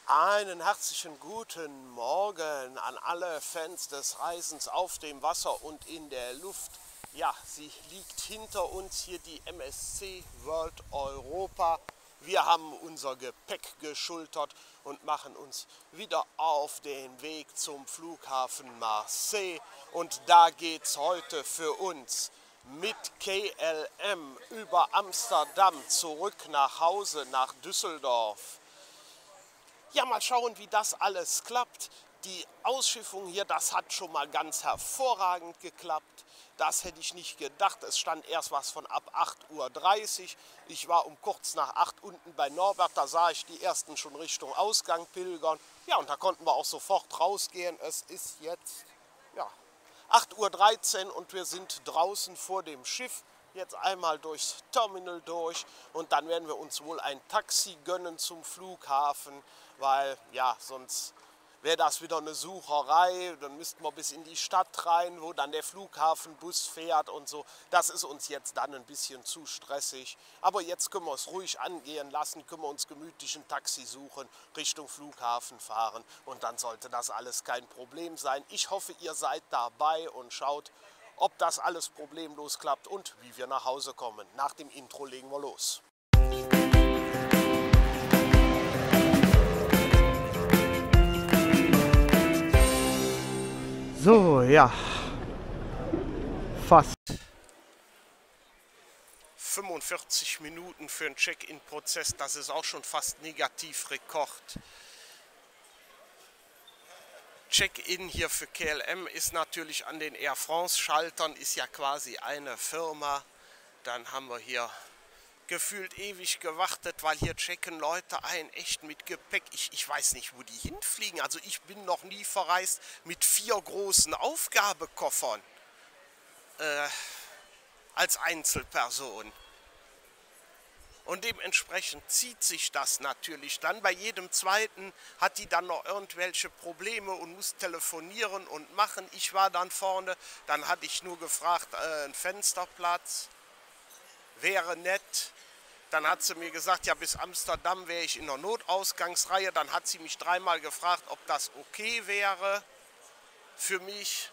Einen herzlichen guten Morgen an alle Fans des Reisens auf dem Wasser und in der Luft. Ja, sie liegt hinter uns hier, die MSC World Europa. Wir haben unser Gepäck geschultert und machen uns wieder auf den Weg zum Flughafen Marseille. Und da geht's heute für uns mit KLM über Amsterdam zurück nach Hause, nach Düsseldorf. Ja, mal schauen, wie das alles klappt. Die Ausschiffung hier, das hat schon mal ganz hervorragend geklappt. Das hätte ich nicht gedacht. Es stand erst was von ab 8:30 Uhr. Ich war um kurz nach 8 unten bei Norbert. Da sah ich die ersten schon Richtung Ausgang pilgern. Ja, und da konnten wir auch sofort rausgehen. Es ist jetzt ja, 8:13 Uhr und wir sind draußen vor dem Schiff. Jetzt einmal durchs Terminal durch und dann werden wir uns wohl ein Taxi gönnen zum Flughafen, weil ja, sonst wäre das wieder eine Sucherei. Dann müssten wir bis in die Stadt rein, wo dann der Flughafenbus fährt und so. Das ist uns jetzt dann ein bisschen zu stressig. Aber jetzt können wir es ruhig angehen lassen, können wir uns gemütlich ein Taxi suchen, Richtung Flughafen fahren und dann sollte das alles kein Problem sein. Ich hoffe, ihr seid dabei und schaut, ob das alles problemlos klappt und wie wir nach Hause kommen. Nach dem Intro legen wir los. So, ja, fast 45 Minuten für einen Check-in-Prozess, das ist auch schon fast Negativrekord. Check-in hier für KLM ist natürlich an den Air France-Schaltern, ist ja quasi eine Firma. Dann haben wir hier gefühlt ewig gewartet, weil hier checken Leute ein, echt mit Gepäck. Ich weiß nicht, wo die hinfliegen. Also ich bin noch nie verreist mit 4 großen Aufgabekoffern als Einzelperson. Und dementsprechend zieht sich das natürlich dann. Bei jedem zweiten hat die dann noch irgendwelche Probleme und muss telefonieren und machen. Ich war dann vorne, dann hatte ich nur gefragt, ein Fensterplatz wäre nett. Dann hat sie mir gesagt, ja, bis Amsterdam wäre ich in der Notausgangsreihe. Dann hat sie mich 3-mal gefragt, ob das okay wäre für mich.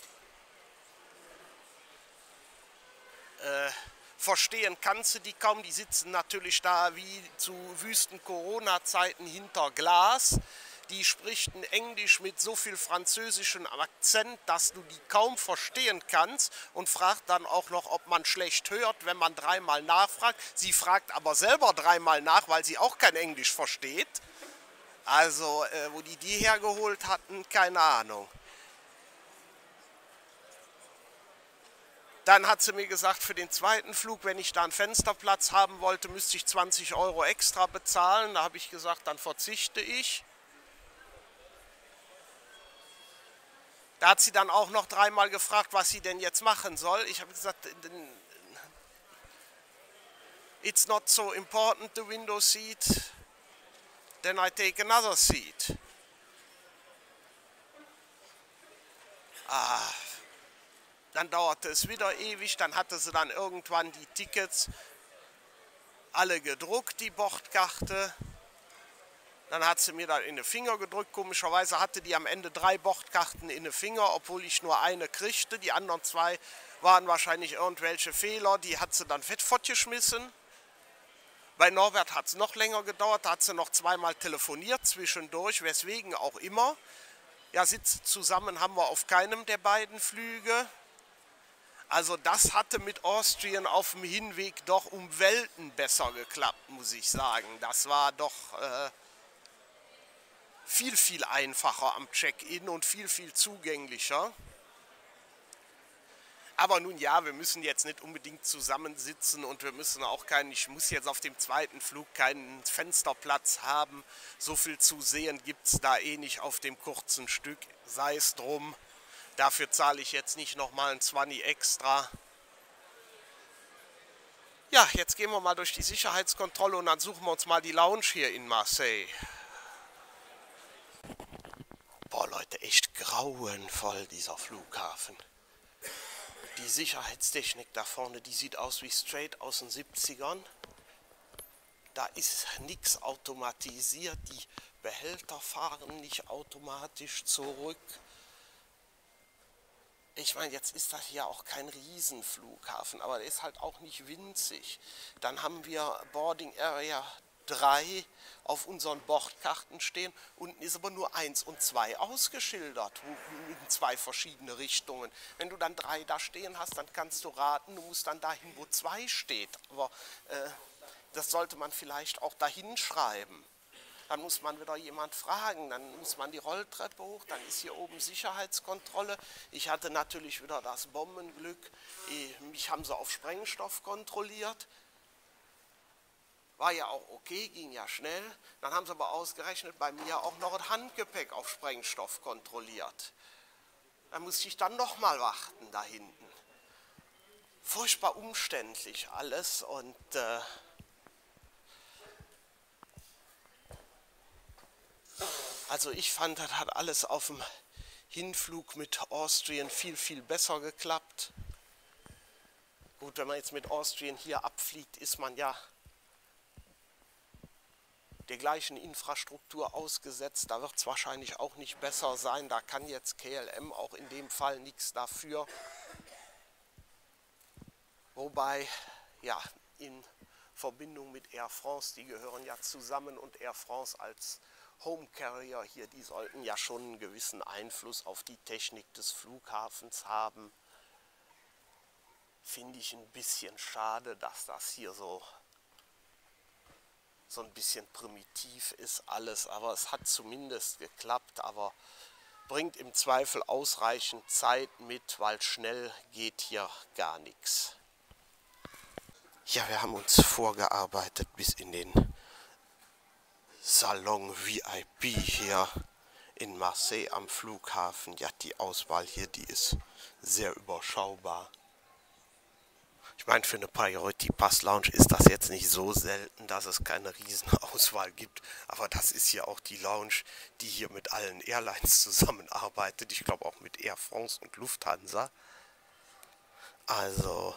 Verstehen kannst du die kaum, die sitzen natürlich da wie zu wüsten Corona-Zeiten hinter Glas. Die sprichten Englisch mit so viel französischem Akzent, dass du die kaum verstehen kannst und fragt dann auch noch, ob man schlecht hört, wenn man 3-mal nachfragt. Sie fragt aber selber 3-mal nach, weil sie auch kein Englisch versteht. Also, wo die hergeholt hatten, keine Ahnung. Dann hat sie mir gesagt, für den zweiten Flug, wenn ich da einen Fensterplatz haben wollte, müsste ich 20 € extra bezahlen. Da habe ich gesagt, dann verzichte ich. Da hat sie dann auch noch 3-mal gefragt, was sie denn jetzt machen soll. Ich habe gesagt, it's not so important, the window seat, then I take another seat. Dann dauerte es wieder ewig, dann hatte sie dann irgendwann die Tickets alle gedruckt, die Bordkarte. Dann hat sie mir dann in den Finger gedrückt. Komischerweise hatte die am Ende 3 Bordkarten in den Finger, obwohl ich nur eine kriegte. Die anderen 2 waren wahrscheinlich irgendwelche Fehler, die hat sie dann fortgeschmissen. Bei Norbert hat es noch länger gedauert, da hat sie noch 2-mal telefoniert zwischendurch, weswegen auch immer. Ja, Sitze zusammen haben wir auf keinem der beiden Flüge. Also das hatte mit Austrian auf dem Hinweg doch um Welten besser geklappt, muss ich sagen. Das war doch viel, viel einfacher am Check-in und viel, viel zugänglicher. Aber nun ja, wir müssen jetzt nicht unbedingt zusammensitzen und wir müssen auch ich muss jetzt auf dem zweiten Flug keinen Fensterplatz haben. So viel zu sehen gibt es da eh nicht auf dem kurzen Stück, sei es drum. Dafür zahle ich jetzt nicht nochmal ein 20 extra. Ja, jetzt gehen wir mal durch die Sicherheitskontrolle und dann suchen wir uns mal die Lounge hier in Marseille. Boah Leute, echt grauenvoll dieser Flughafen. Die Sicherheitstechnik da vorne, die sieht aus wie straight aus den 70ern. Da ist nichts automatisiert. Die Behälter fahren nicht automatisch zurück. Ich meine, jetzt ist das hier auch kein Riesenflughafen, aber der ist halt auch nicht winzig. Dann haben wir Boarding Area 3 auf unseren Bordkarten stehen. Unten ist aber nur 1 und 2 ausgeschildert, in 2 verschiedene Richtungen. Wenn du dann 3 da stehen hast, dann kannst du raten, du musst dann dahin, wo 2 steht. Aber das sollte man vielleicht auch dahin schreiben. Dann muss man wieder jemand fragen, dann muss man die Rolltreppe hoch, dann ist hier oben Sicherheitskontrolle. Ich hatte natürlich wieder das Bombenglück, mich haben sie auf Sprengstoff kontrolliert. War ja auch okay, ging ja schnell. Dann haben sie aber ausgerechnet bei mir auch noch das Handgepäck auf Sprengstoff kontrolliert. Da musste ich dann nochmal warten da hinten. Furchtbar umständlich alles und also ich fand, das hat alles auf dem Hinflug mit Austrian viel, viel besser geklappt. Gut, wenn man jetzt mit Austrian hier abfliegt, ist man ja der gleichen Infrastruktur ausgesetzt. Da wird es wahrscheinlich auch nicht besser sein. Da kann jetzt KLM auch in dem Fall nichts dafür. Wobei, ja, in Verbindung mit Air France, die gehören ja zusammen und Air France als Home Carrier hier, die sollten ja schon einen gewissen Einfluss auf die Technik des Flughafens haben. Finde ich ein bisschen schade, dass das hier so ein bisschen primitiv ist alles, aber es hat zumindest geklappt, aber bringt im Zweifel ausreichend Zeit mit, weil schnell geht hier gar nichts. Ja, wir haben uns vorgearbeitet bis in den Salon VIP hier in Marseille am Flughafen. Ja, die Auswahl hier, die ist sehr überschaubar. Ich meine, für eine Priority Pass Lounge ist das jetzt nicht so selten, dass es keine Riesenauswahl gibt. Aber das ist ja auch die Lounge, die hier mit allen Airlines zusammenarbeitet. Ich glaube auch mit Air France und Lufthansa. Also,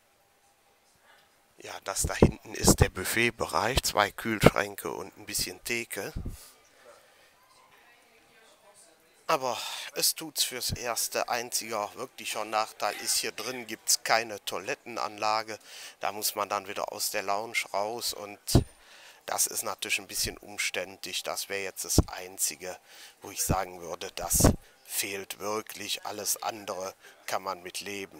ja, das da hinten ist der Buffetbereich. 2 Kühlschränke und ein bisschen Theke. Aber es tut's fürs Erste. Einziger wirklicher Nachteil ist, hier drin gibt es keine Toilettenanlage. Da muss man dann wieder aus der Lounge raus und das ist natürlich ein bisschen umständlich. Das wäre jetzt das Einzige, wo ich sagen würde, das fehlt wirklich. Alles andere kann man mit leben.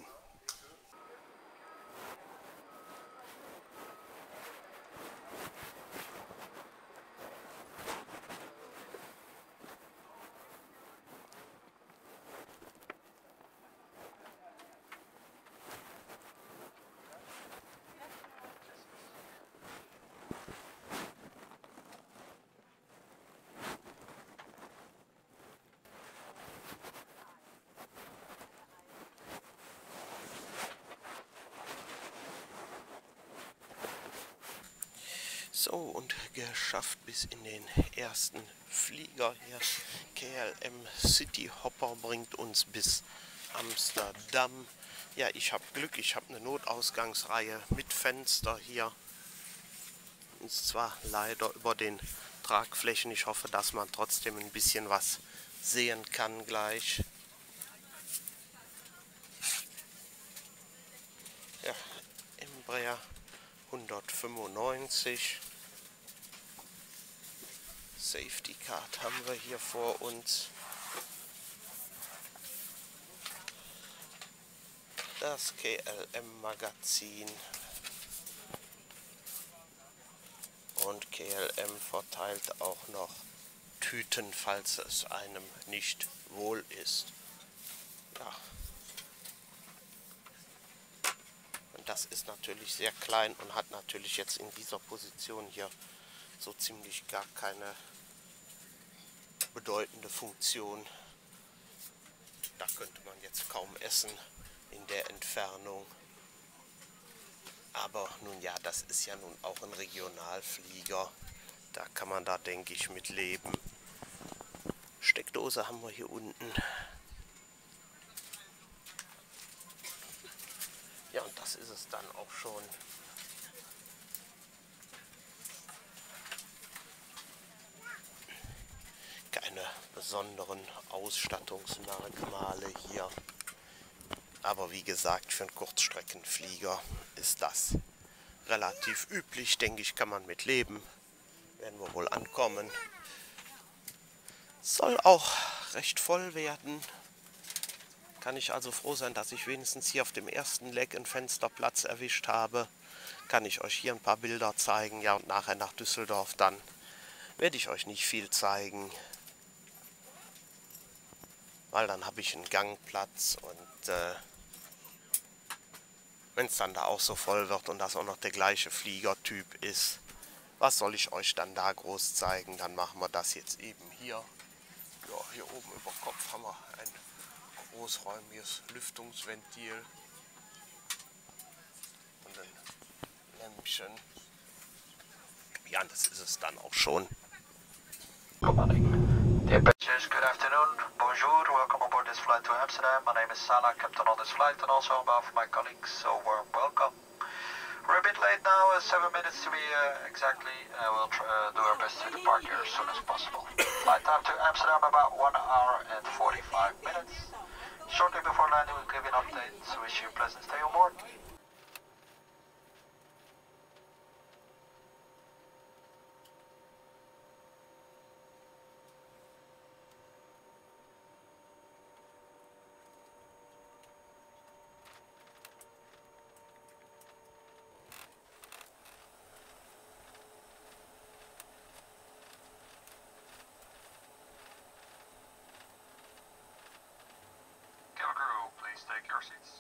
So, und geschafft bis in den ersten Flieger hier. KLM City Hopper bringt uns bis Amsterdam. Ja, ich habe Glück, ich habe eine Notausgangsreihe mit Fenster hier. Ist zwar leider über den Tragflächen, ich hoffe, dass man trotzdem ein bisschen was sehen kann gleich. Ja, Embraer 195. Safety Card haben wir hier vor uns. Das KLM Magazin. Und KLM verteilt auch noch Tüten, falls es einem nicht wohl ist. Ja. Und das ist natürlich sehr klein und hat natürlich jetzt in dieser Position hier so ziemlich gar keine bedeutende Funktion. Da könnte man jetzt kaum essen in der Entfernung. Aber nun ja, das ist ja nun auch ein Regionalflieger. Da kann man da, denke ich, mit leben. Steckdose haben wir hier unten. Ja, und das ist es dann auch schon. besonderen Ausstattungsmerkmale hier. Aber wie gesagt, für einen Kurzstreckenflieger ist das relativ üblich, denke ich, kann man mit leben. Werden wir wohl ankommen. Soll auch recht voll werden. Kann ich also froh sein, dass ich wenigstens hier auf dem ersten Leck einen Fensterplatz erwischt habe. Kann ich euch hier ein paar Bilder zeigen. Ja, und nachher nach Düsseldorf dann werde ich euch nicht viel zeigen. Weil dann habe ich einen Gangplatz und wenn es dann da auch so voll wird und das auch noch der gleiche Fliegertyp ist, was soll ich euch dann da groß zeigen? Dann machen wir das jetzt eben hier. Ja, hier oben über Kopf haben wir ein großräumiges Lüftungsventil und ein Lämpchen. Ja, das ist es dann auch schon. Dear passengers, good afternoon. Bonjour, welcome aboard this flight to Amsterdam. My name is Salah, captain on this flight, and also on behalf of my colleagues, so warm welcome. We're a bit late now, 7 minutes to be exactly. We'll do our best to depart here as soon as possible. Flight time to Amsterdam about 1 hour and 45 minutes. Shortly before landing, we'll give you an update, so wish you a pleasant stay on board. Cabin crew, please take your seats.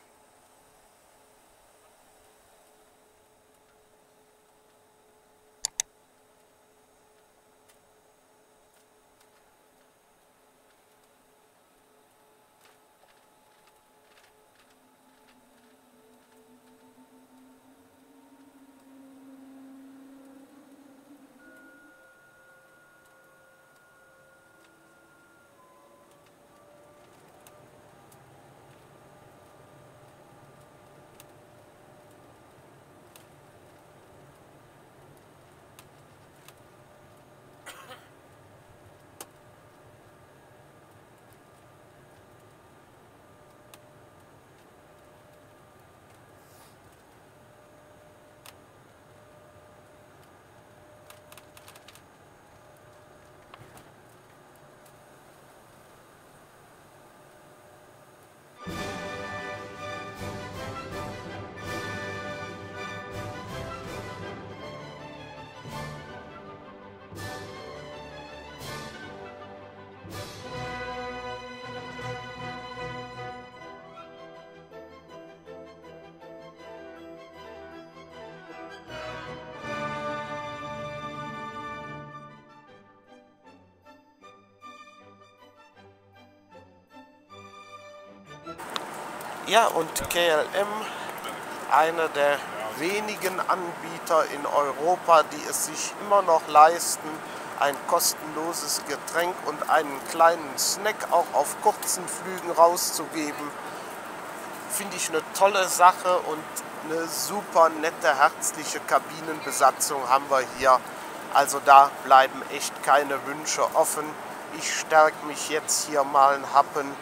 Ja, und KLM, einer der wenigen Anbieter in Europa, die es sich immer noch leisten, ein kostenloses Getränk und einen kleinen Snack auch auf kurzen Flügen rauszugeben, finde ich eine tolle Sache und eine super nette, herzliche Kabinenbesatzung haben wir hier. Also da bleiben echt keine Wünsche offen. Ich stärke mich jetzt hier mal einen Happen.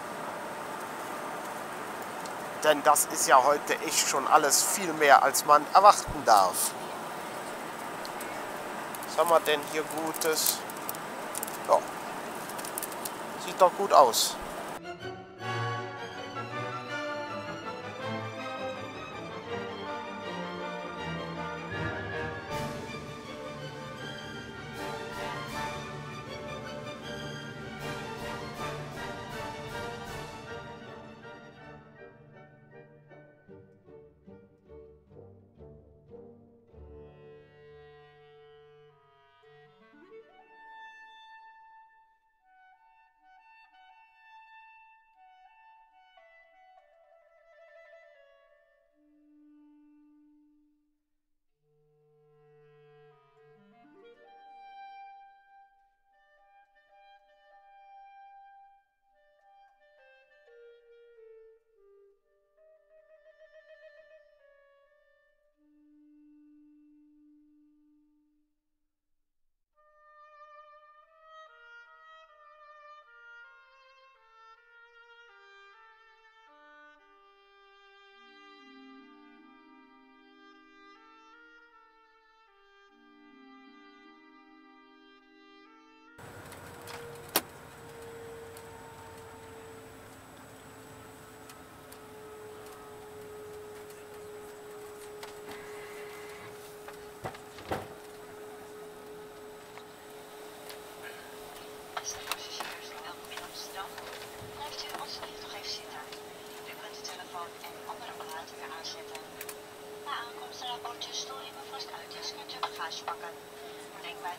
Denn das ist ja heute echt schon alles viel mehr, als man erwarten darf. Was haben wir denn hier Gutes? Ja, sieht doch gut aus.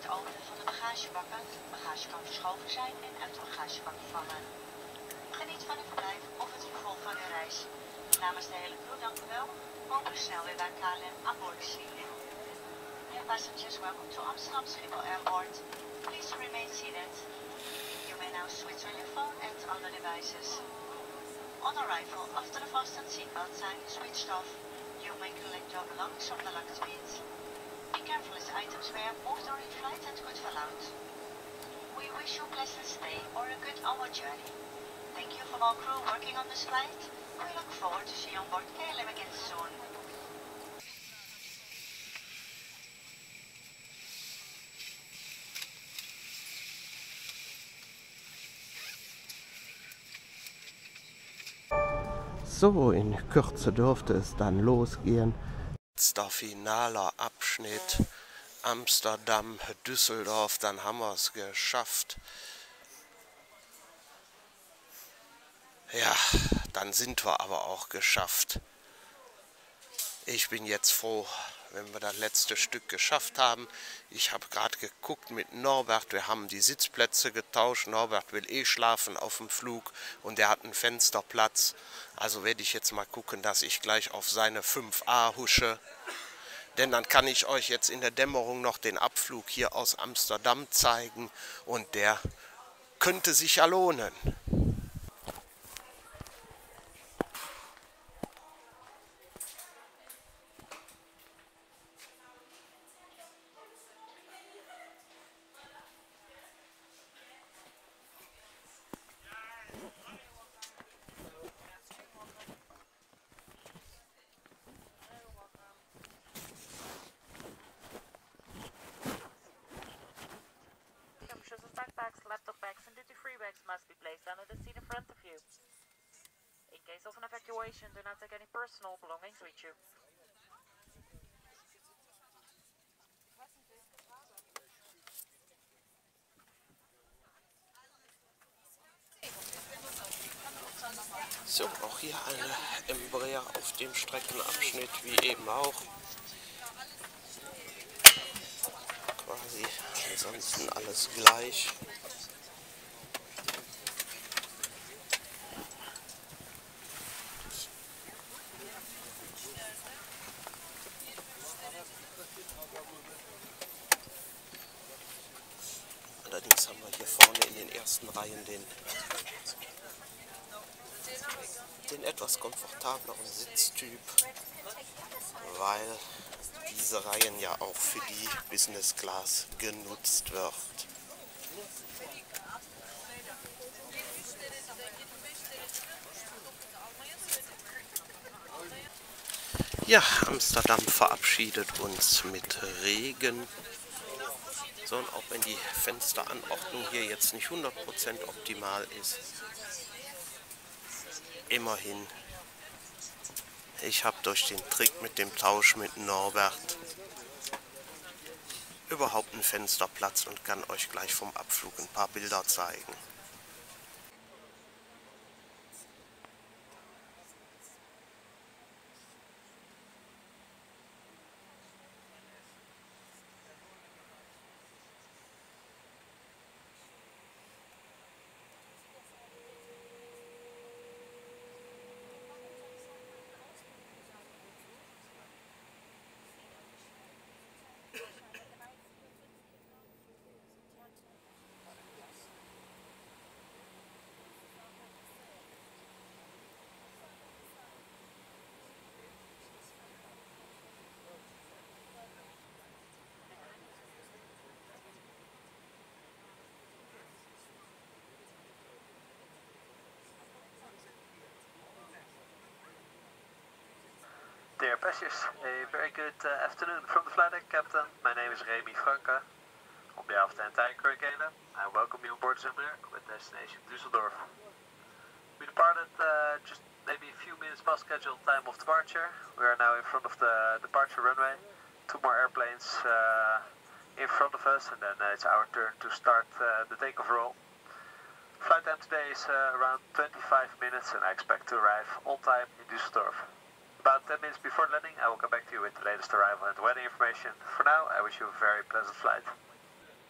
het openen van de bagagebakken, de bagage kan verschoven zijn en uit de bagagebak vallen. Geniet van uw verblijf of het vervolg van uw reis. Namens de hele crew dank u wel. Hopelijk snel weer bij KLM aan boord te zien. Dear passengers, welcome to Amsterdam Schiphol Airport. Please remain seated. You may now switch on your phone and other devices. On arrival, after the fastened seatbelt sign is switched off, you may collect your belongings from the luggage bins. Be careful as items may have moved during flight and could fall out. We wish you a pleasant stay or a good onward journey. Thank you from our crew working on this flight. We look forward to seeing you on board KLM again soon. So, in Kürze dürfte es dann losgehen. Letzter finaler Abschnitt, Amsterdam, Düsseldorf, dann haben wir es geschafft. Ja, dann sind wir aber auch geschafft. Ich bin jetzt froh, wenn wir das letzte Stück geschafft haben. Ich habe gerade geguckt mit Norbert, wir haben die Sitzplätze getauscht. Norbert will eh schlafen auf dem Flug und er hat einen Fensterplatz. Also werde ich jetzt mal gucken, dass ich gleich auf seine 5a husche. Denn dann kann ich euch jetzt in der Dämmerung noch den Abflug hier aus Amsterdam zeigen und der könnte sich ja lohnen. Backpacks, laptop bags and duty-free bags must be placed under the seat in front of you. In case of an evacuation, do not take any personal belongings with you. So, auch hier eine Embraer auf dem Streckenabschnitt wie eben auch. Quasi ansonsten alles gleich. Allerdings haben wir hier vorne in den ersten Reihen den etwas komfortableren Sitztyp, weil diese Reihen ja auch für die Business Class genutzt wird. Ja, Amsterdam verabschiedet uns mit Regen. So, und auch wenn die Fensteranordnung hier jetzt nicht 100% optimal ist, immerhin, ich habe durch den Trick mit dem Tausch mit Norbert überhaupt einen Fensterplatz und kann euch gleich vom Abflug ein paar Bilder zeigen. Dear passengers, a very good afternoon from the flight deck, Captain. My name is Remy Franke. On behalf of the entire crew at KLM, I welcome you on board Embraer with destination Düsseldorf. We departed just maybe a few minutes past scheduled time of departure. We are now in front of the departure runway. 2 more airplanes in front of us, and then it's our turn to start the takeoff roll. Flight time today is around 25 minutes, and I expect to arrive on time in Düsseldorf. About 10 minutes before landing, I will come back to you with the latest arrival and weather information. For now, I wish you a very pleasant flight.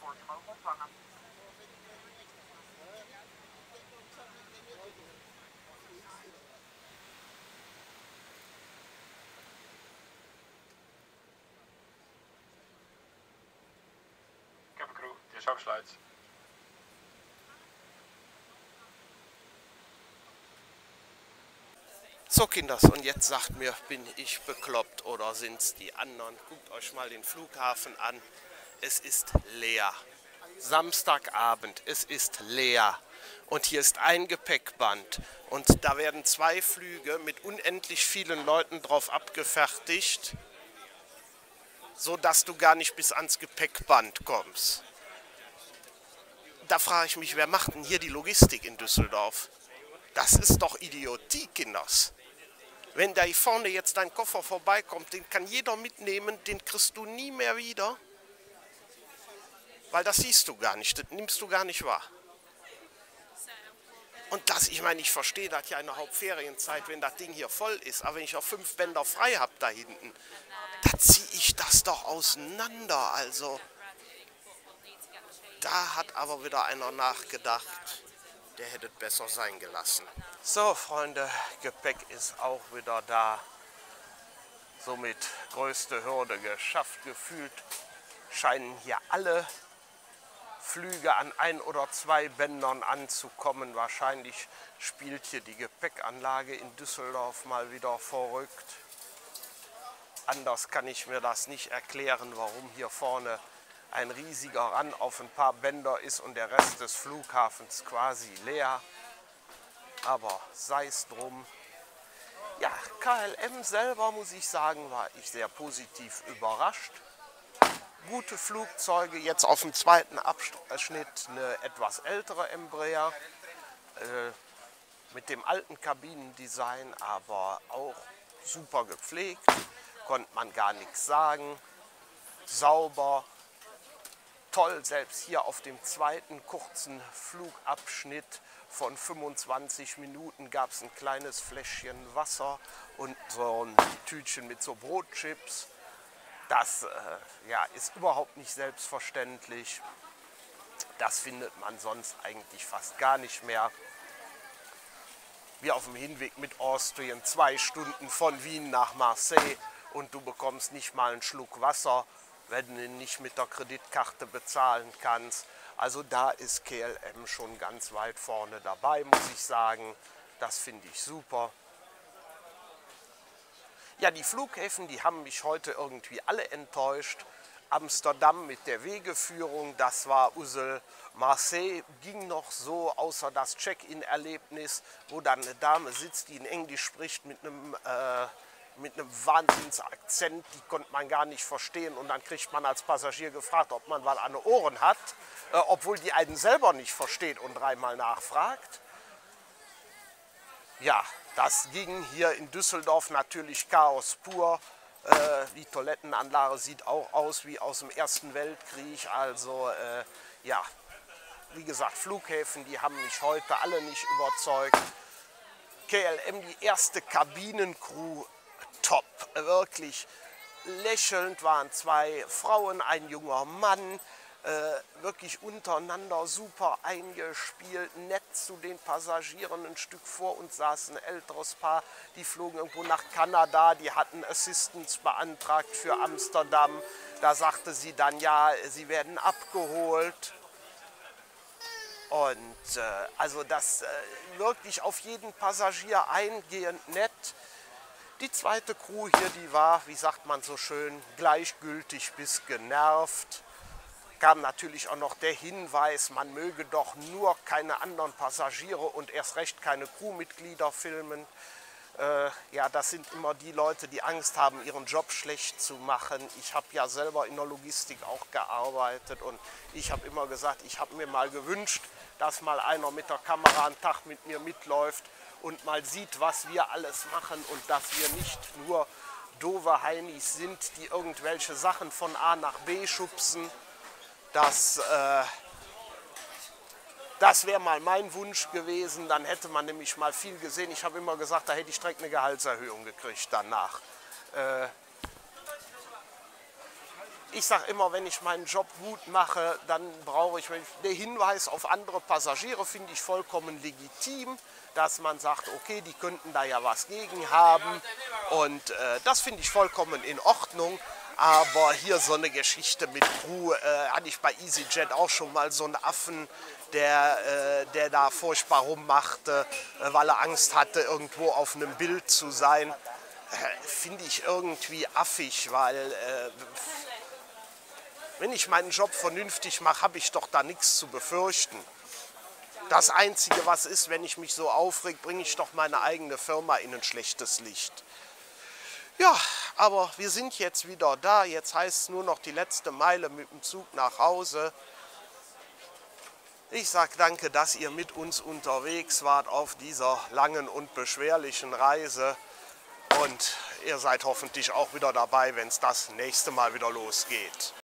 wordt ze mogen ontvangen. Cabin Crew, DSO besluit. So Kinders, und jetzt sagt mir, bin ich bekloppt oder sind's die anderen? Guckt euch mal den Flughafen an. Es ist leer. Samstagabend, es ist leer. Und hier ist ein Gepäckband. Und da werden 2 Flüge mit unendlich vielen Leuten drauf abgefertigt, sodass du gar nicht bis ans Gepäckband kommst. Da frage ich mich, wer macht denn hier die Logistik in Düsseldorf? Das ist doch Idiotie, Kinders. Wenn da hier vorne jetzt dein Koffer vorbeikommt, den kann jeder mitnehmen, den kriegst du nie mehr wieder. Weil das siehst du gar nicht, das nimmst du gar nicht wahr. Und das, ich meine, ich verstehe das ja in der Hauptferienzeit, wenn das Ding hier voll ist. Aber wenn ich auch 5 Bänder frei habe da hinten, da ziehe ich das doch auseinander. Also, da hat aber wieder einer nachgedacht. Der hätte es besser sein gelassen. So, Freunde, Gepäck ist auch wieder da. Somit größte Hürde geschafft. Gefühlt scheinen hier alle Flüge an 1 oder 2 Bändern anzukommen. Wahrscheinlich spielt hier die Gepäckanlage in Düsseldorf mal wieder verrückt. Anders kann ich mir das nicht erklären, warum hier vorne ein riesiger Run auf ein paar Bänder ist und der Rest des Flughafens quasi leer. Aber sei es drum. Ja, KLM selber, muss ich sagen, war ich sehr positiv überrascht. Gute Flugzeuge, jetzt auf dem zweiten Abschnitt eine etwas ältere Embraer mit dem alten Kabinendesign, aber auch super gepflegt, konnte man gar nichts sagen, sauber, toll, selbst hier auf dem zweiten kurzen Flugabschnitt von 25 Minuten gab es ein kleines Fläschchen Wasser und so ein Tütchen mit so Brotchips. Das ja, ist überhaupt nicht selbstverständlich. Das findet man sonst eigentlich fast gar nicht mehr. Wie auf dem Hinweg mit Austrian 2 Stunden von Wien nach Marseille und du bekommst nicht mal einen Schluck Wasser, wenn du ihn nicht mit der Kreditkarte bezahlen kannst. Also da ist KLM schon ganz weit vorne dabei, muss ich sagen. Das finde ich super. Ja, die Flughäfen, die haben mich heute irgendwie alle enttäuscht. Amsterdam mit der Wegeführung, das war Ussel. Marseille ging noch so, außer das Check-in-Erlebnis, wo dann eine Dame sitzt, die in Englisch spricht mit einem Wahnsinnsakzent, die konnte man gar nicht verstehen. Und dann kriegt man als Passagier gefragt, ob man was an den Ohren hat, obwohl die einen selber nicht versteht und 3-mal nachfragt. Ja, das ging hier in Düsseldorf natürlich Chaos pur. Die Toilettenanlage sieht auch aus wie aus dem Ersten Weltkrieg. Also ja, wie gesagt, Flughäfen, die haben mich heute alle nicht überzeugt. KLM, die erste Kabinencrew, top. Wirklich lächelnd waren 2 Frauen, ein junger Mann. Wirklich untereinander super eingespielt, nett zu den Passagieren. Ein Stück vor uns saß ein älteres Paar, die flogen irgendwo nach Kanada, die hatten Assistance beantragt für Amsterdam. Da sagte sie dann, ja, sie werden abgeholt. Und also das wirklich auf jeden Passagier eingehend nett. Die zweite Crew hier, die war, wie sagt man so schön, gleichgültig bis genervt. Kam natürlich auch noch der Hinweis, man möge doch nur keine anderen Passagiere und erst recht keine Crewmitglieder filmen. Ja, das sind immer die Leute, die Angst haben, ihren Job schlecht zu machen. Ich habe ja selber in der Logistik auch gearbeitet und ich habe immer gesagt, ich habe mir mal gewünscht, dass mal einer mit der Kamera einen Tag mit mir mitläuft und mal sieht, was wir alles machen und dass wir nicht nur doofe Heinis sind, die irgendwelche Sachen von A nach B schubsen. Das wäre mal mein Wunsch gewesen, dann hätte man nämlich mal viel gesehen. Ich habe immer gesagt, da hätte ich direkt eine Gehaltserhöhung gekriegt danach. Ich sage immer, wenn ich meinen Job gut mache, dann brauche ich, der Hinweis auf andere Passagiere finde ich vollkommen legitim, dass man sagt, okay, die könnten da ja was gegen haben und das finde ich vollkommen in Ordnung. Aber hier so eine Geschichte mit Crew, hatte ich bei EasyJet auch schon mal so einen Affen, der da furchtbar rummachte, weil er Angst hatte, irgendwo auf einem Bild zu sein. Finde ich irgendwie affig, weil wenn ich meinen Job vernünftig mache, habe ich doch da nichts zu befürchten. Das Einzige, was ist, wenn ich mich so aufreg, bringe ich doch meine eigene Firma in ein schlechtes Licht. Ja, aber wir sind jetzt wieder da. Jetzt heißt es nur noch die letzte Meile mit dem Zug nach Hause. Ich sage danke, dass ihr mit uns unterwegs wart auf dieser langen und beschwerlichen Reise. Und ihr seid hoffentlich auch wieder dabei, wenn es das nächste Mal wieder losgeht.